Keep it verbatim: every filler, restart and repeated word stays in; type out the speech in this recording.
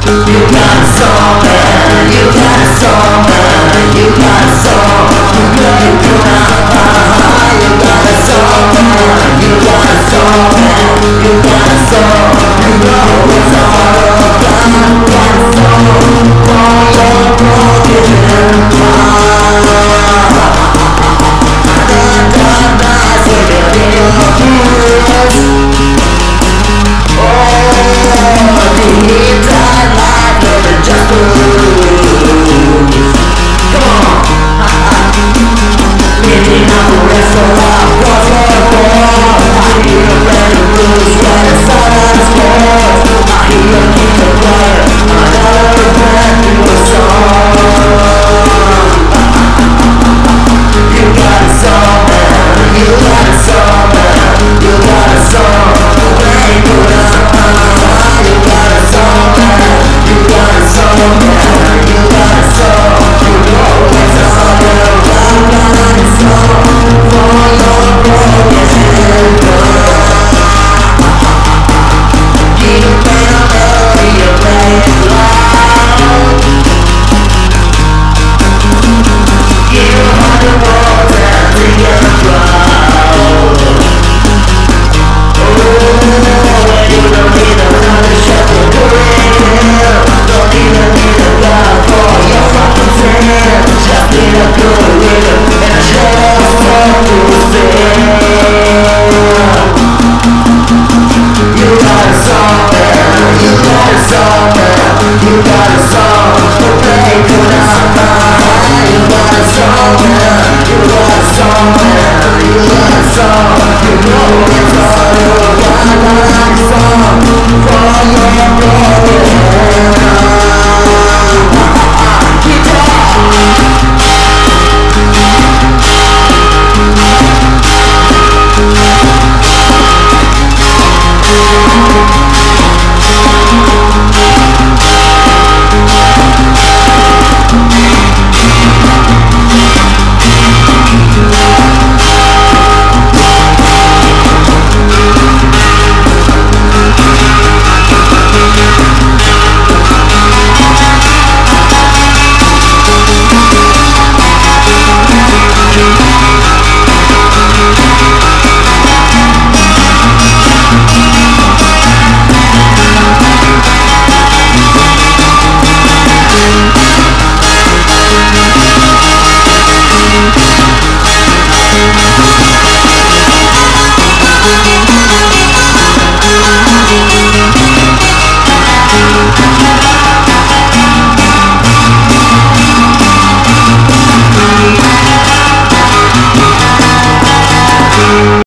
You got a soul, man. You got a soul, man. You got a soul. You got it going on. You got a soul, man. You got a soul, man. You got a soul. You know what's all about. You got a soul for your broken heart.